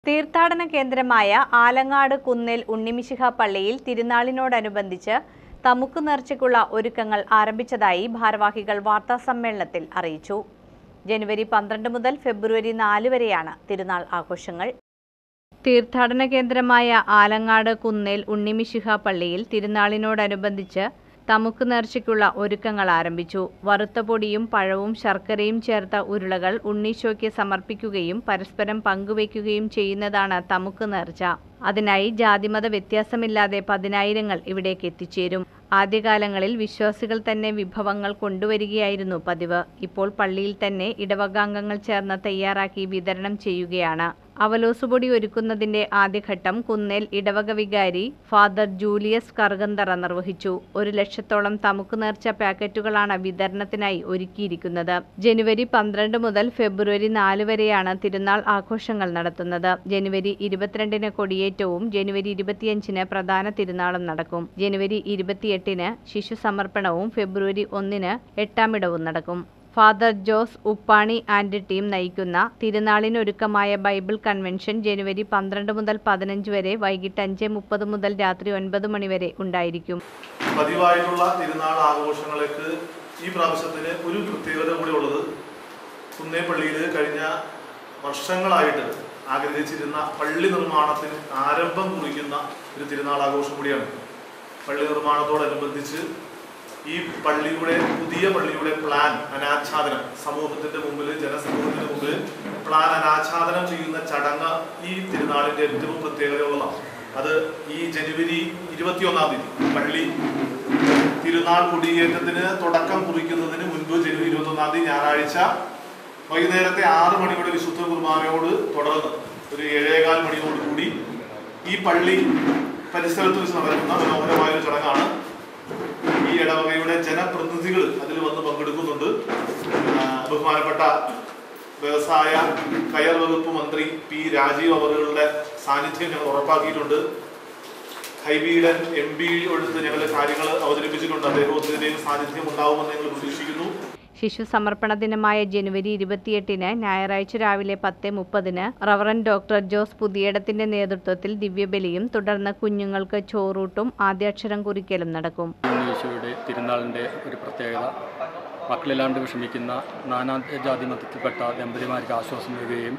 തീർത്ഥാടന കേന്ദ്രമായ ആലങ്ങാട് കുന്നേൽ ഉണ്ണിമിശിഹ പള്ളിയിൽ തിരുനാളിനോടനുബന്ധിച്ച് തമുക്ക് നേർച്ചയ്ക്കുള്ള ഒരുക്കങ്ങൾ ആരംഭിച്ചതായി ഭാരവാഹികൾ വാർത്താസമ്മേളനത്തിൽ അറിയിച്ചു. ജനുവരി 12 മുതൽ ഫെബ്രുവരി 4 വരെയാണ് തിരുനാൾ ആഘോഷങ്ങൾ. തീർത്ഥാടന കേന്ദ്രമായ ആലങ്ങാട് കുന്നേൽ ഉണ്ണിമിശിഹ പള്ളിയിൽ തിരുനാളിനോടനുബന്ധിച്ച് തമുക്ക് നേർച്ചയ്ക്കുള്ള ഒരുക്കങ്ങൾ ആരംഭിച്ചു. വറുത്ത പൊടിയും പഴവും ശർക്കരയും ചേർത്ത ഉരുളകൾ ഉണ്ണീശോയ്ക്ക് സമർപ്പിക്കുകയും പരസ്പരം പങ്കുവയ്ക്കുകയും ചെയ്യുന്നതാണ് തമുക്ക് നേർച്ച. അതിനായി ജാതിമത വ്യത്യാസമില്ലാതെ പതിനായിരങ്ങൾ ഇവിടേക്ക് എത്തിച്ചേരും. ആദ്യകാലങ്ങളിൽ വിശ്വാസികൾ തന്നെ വിഭവങ്ങൾ കൊണ്ടുവരികയായിരുന്നു പതിവ്. ഇപ്പോൾ പള്ളിയിൽ തന്നെ ഇടവകാംഗങ്ങൾ ചേർന്ന് തയ്യാറാക്കി വിതരണം ചെയ്യുകയാണ്. അവലോസുപൊടി ഒരുക്കുന്നതിന്റെ ആദ്യഘട്ടം കുന്നേൽ ഇടവക വികാരി ഫാദർ ജൂലിയസ് കറുകന്തറ നിർവഹിച്ചു. 1 ലക്ഷത്തോളം തമുക്ക് നേർച്ച പാക്കറ്റുകളാണ് വിതരണത്തിനായി ഒരുക്കിയിരിക്കുന്നത്. ജനുവരി 12 മുതൽ ഫെബ്രുവരി 4 വരെയാണ് തിരുനാൾ ആഘോഷങ്ങൾ നടത്തുന്നത്. ജനുവരി 22-ന് കൊടിയേറ്റവും ജനുവരി 25-ന് പ്രധാന തിരുനാളും നടക്കും. ജനുവരി 28-ന് ശിശു സമർപ്പണവും ഫെബ്രുവരി 1-ന് എട്ടാമിടവും നടക്കും. Father Jose Uppani and team നയിക്കുന്ന തിരുനാളിനൊരുക്കമായ ബൈബിൾ കൺവെൻഷൻ ജനുവരി 12 മുതൽ 15 വരെ വൈകിട്ട് 5:30 മുതൽ രാത്രി 9 മണി വരെ ഉണ്ടായിരിക്കും. പതിവായിട്ടുള്ള തിരുനാൾ ആഘോഷങ്ങൾക്ക് ഈ പ്രാവശ്യത്തിന് ഒരു പ്രത്യേകത കൂടി ഉള്ളത്, കുന്നേ പള്ളിയിൽ കഴിഞ്ഞ വർഷങ്ങളായിട്ട് ആഗ്രഹിച്ചിരുന്ന പള്ളി നിർമ്മാണത്തിന് ആരംഭം കുറിക്കുന്ന ഒരു തിരുനാൾ ആഘോഷം കൂടിയാണ്. പള്ളി നിർമ്മാണത്തോടനുബന്ധിച്ച് ഈ പുതിയ പള്ളിയുടെ പ്ലാൻ അനാച്ഛാദനം സമൂഹത്തിന്റെ മുമ്പിൽ, ജനസമൂഹത്തിന് മുമ്പിൽ പ്ലാൻ അനാച്ഛാദനം ചെയ്യുന്ന ചടങ്ങ് ഈ തിരുനാളിന്റെ ഏറ്റവും പ്രത്യേകതയുള്ളതാണ്. അത് ഈ ജനുവരി 21-ാം തീയതി പള്ളി തിരുനാൾ കൊടിയേറ്റത്തിന് തുടക്കം കുറിക്കുന്നതിന് മുൻപ് ജനുവരി 21-ാം തീയതി ഞായറാഴ്ച വൈകുന്നേരത്തെ 6 മണിയുടെ വിശുദ്ധ കുർബാനയോട് തുടർന്ന് ഒരു 7:15 മണിയോടുകൂടി ഈ പള്ളി പരിസരത്ത് വെച്ച് നടക്കുന്ന മനോഹരമായ ഒരു ചടങ്ങാണ്. ഈ ഇടവകയുടെ ജനപ്രതിനിധികൾ അതിൽ വന്ന് പങ്കെടുക്കുന്നുണ്ട്. ബഹുമാനപ്പെട്ട വ്യവസായ കയർ വകുപ്പ് മന്ത്രി പി രാജീവ് അവരുടെ സാന്നിധ്യം ഞങ്ങൾ ഉറപ്പാക്കിയിട്ടുണ്ട്. ഹൈബിയുടെ MP എടുത്ത് ഞങ്ങൾ കാര്യങ്ങൾ അവതരിപ്പിച്ചിട്ടുണ്ട്. അദ്ദേഹത്തിന്റെയും സാന്നിധ്യം ഉണ്ടാവുമെന്ന് ഞങ്ങൾ പ്രതീക്ഷിക്കുന്നു. ശിശു സമർപ്പണ ദിനമായ ജനുവരി 28-ന് ഞായറാഴ്ച രാവിലെ 10:30-ന് റവറന്റ് ഡോക്ടർ ജോസ് പുതിയടത്തിന്റെ നേതൃത്വത്തിൽ ദിവ്യബലിയും തുടർന്ന് കുഞ്ഞുങ്ങൾക്ക് ചോറൂട്ടും ആദ്യാക്ഷരം കുറിക്കലും നടക്കും. ഈശോയുടെ തിരുനാളിൻ്റെ ഒരു പ്രത്യേകത, മക്കളില്ലാണ്ട് വിഷമിക്കുന്ന നാനാജാതി മതത്തിൽപ്പെട്ട ദമ്പതിമാർക്ക് ആശ്വാസം നൽകുകയും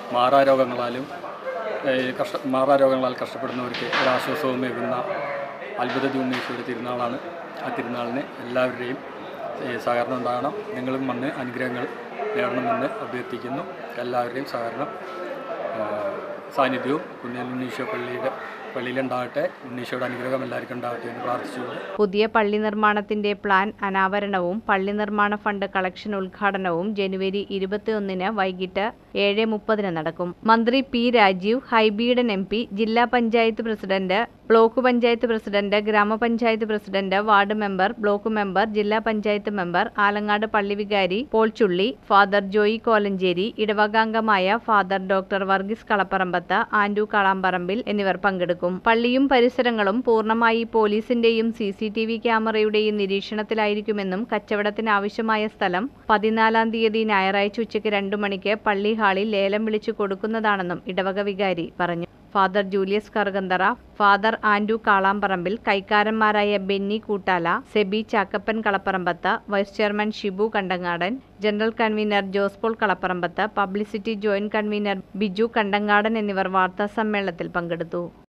മാറാരോഗങ്ങളാൽ കഷ്ടപ്പെടുന്നവർക്ക് ഒരാശ്വാസവും നൽകുന്ന അത്ഭുത ഉണ്ണീശോയുടെ തിരുനാളാണ്. ആ തിരുനാളിന് എല്ലാവരുടെയും സഹകരണം ഉണ്ടാകണം. നിങ്ങളും വന്ന് അനുഗ്രഹങ്ങൾ നേടണമെന്ന് അഭ്യർത്ഥിക്കുന്നു. എല്ലാവരുടെയും സഹകരണം സാന്നിധ്യവും കുന്നേൽ ഉണ്ണീശോ പള്ളിയിലുണ്ടാകട്ടെ. ഉണ്ണീശോയുടെ അനുഗ്രഹം എല്ലാവർക്കും ഉണ്ടാകട്ടെ എന്ന് പ്രാർത്ഥിച്ചുകൊണ്ട് പുതിയ പള്ളി നിർമ്മാണത്തിന്റെ പ്ലാൻ അനാവരണവും പള്ളി നിർമ്മാണ ഫണ്ട് കളക്ഷൻ ഉദ്ഘാടനവും ജനുവരി 21-ന് വൈകിട്ട് 7:30-ന് നടക്കും. മന്ത്രി പി രാജീവ്, ഹൈബീഡൻ MP, ജില്ലാ panchayat president, block panchayat president, ഗ്രാമപഞ്ചായത്ത് president, ward member, block member, ജില്ലാ പഞ്ചായത്ത് മെമ്പർ, ആലങ്ങാട് പള്ളി വികാരി പോൾ ചുള്ളി, father Joy Kolenchery, ഇടവകാംഗമായ father doctor Varghese Kalaparambath, Anto Kalamparambil എന്നിവർ പങ്കെടുക്കും. പള്ളിയും പരിസരങ്ങളും പൂർണ്ണമായി പോലീസിന്റെയും CCTV ക്യാമറയുടെയും നിരീക്ഷണത്തിലായിരിക്കുമെന്നും കച്ചവടത്തിന് ആവശ്യമായ സ്ഥലം 14-ാം തീയതി ഞായറാഴ്ച ഉച്ചയ്ക്ക് 2 മണിക്ക് പള്ളി ഹാളിൽ ലേലം വിളിച്ചു കൊടുക്കുന്നതാണെന്നും ഇടവക വികാരി പറഞ്ഞു. ഫാദർ ജൂലിയസ് കറുകന്തറ, ഫാദർ ആൻഡു കാളാമ്പറമ്പിൽ, കൈക്കാരന്മാരായ Benny Koottala, Seby Chakkappan Kalaparambath, vice chairman Shibu Kandangadan, general convener Jose Paul Kalaparambath, publicity joint convener Biju Kandangadan എന്നിവർ വാർത്താസമ്മേളനത്തിൽ പങ്കെടുത്തു.